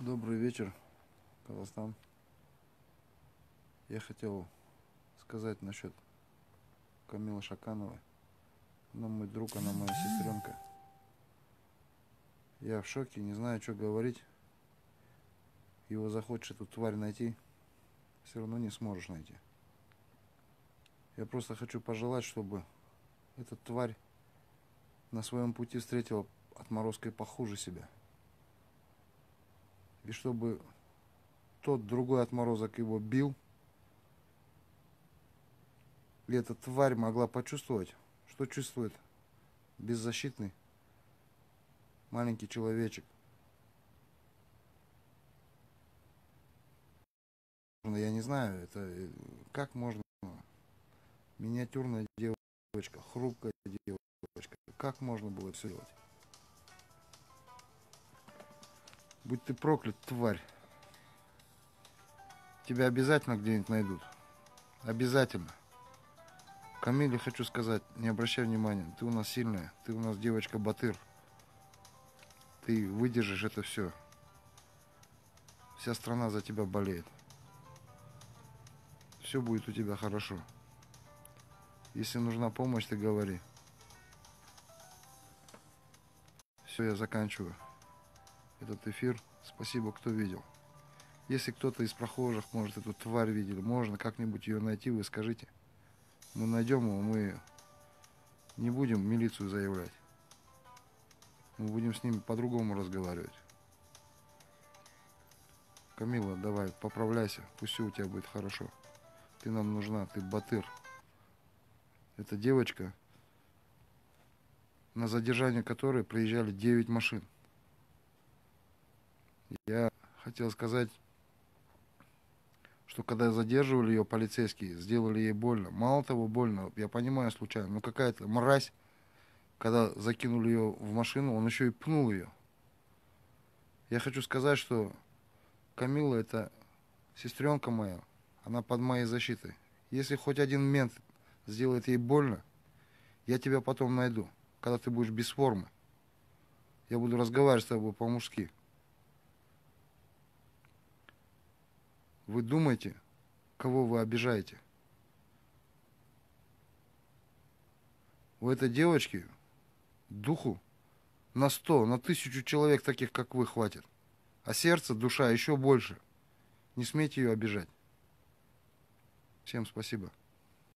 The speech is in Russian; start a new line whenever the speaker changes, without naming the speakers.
Добрый вечер, Казахстан. Я хотел сказать насчет Камилы Шакановой. Она мой друг, она моя сестренка. Я в шоке, не знаю, что говорить. Его захочешь эту тварь найти, все равно не сможешь найти. Я просто хочу пожелать, чтобы эта тварь на своем пути встретила отморозкой похуже себя. И чтобы тот другой отморозок его бил, и эта тварь могла почувствовать, что чувствует беззащитный маленький человечек. Я не знаю, это как можно, миниатюрная девочка, хрупкая девочка, как можно было все делать? Будь ты проклят, тварь. Тебя обязательно где-нибудь найдут. Обязательно. Камиле хочу сказать, не обращай внимания, ты у нас сильная, ты у нас девочка Батыр. Ты выдержишь это все. Вся страна за тебя болеет. Все будет у тебя хорошо. Если нужна помощь, ты говори. Все, я заканчиваю этот эфир. Спасибо, кто видел. Если кто-то из прохожих, может, эту тварь видели, можно как-нибудь ее найти, вы скажите. Мы найдем его, мы не будем милицию заявлять. Мы будем с ними по-другому разговаривать. Камила, давай, поправляйся, пусть все у тебя будет хорошо. Ты нам нужна, ты Батыр. Эта девочка, на задержание которой приезжали 9 машин. Я хотел сказать, что когда задерживали ее полицейские, сделали ей больно. Мало того, больно, я понимаю случайно, но какая-то мразь, когда закинули ее в машину, он еще и пнул ее. Я хочу сказать, что Камила это сестренка моя, она под моей защитой. Если хоть один мент сделает ей больно, я тебя потом найду, когда ты будешь без формы. Я буду разговаривать с тобой по-мужски. Вы думаете, кого вы обижаете? У этой девочки духу на 100, на 1000 человек таких, как вы, хватит. А сердце, душа еще больше. Не смейте ее обижать. Всем спасибо.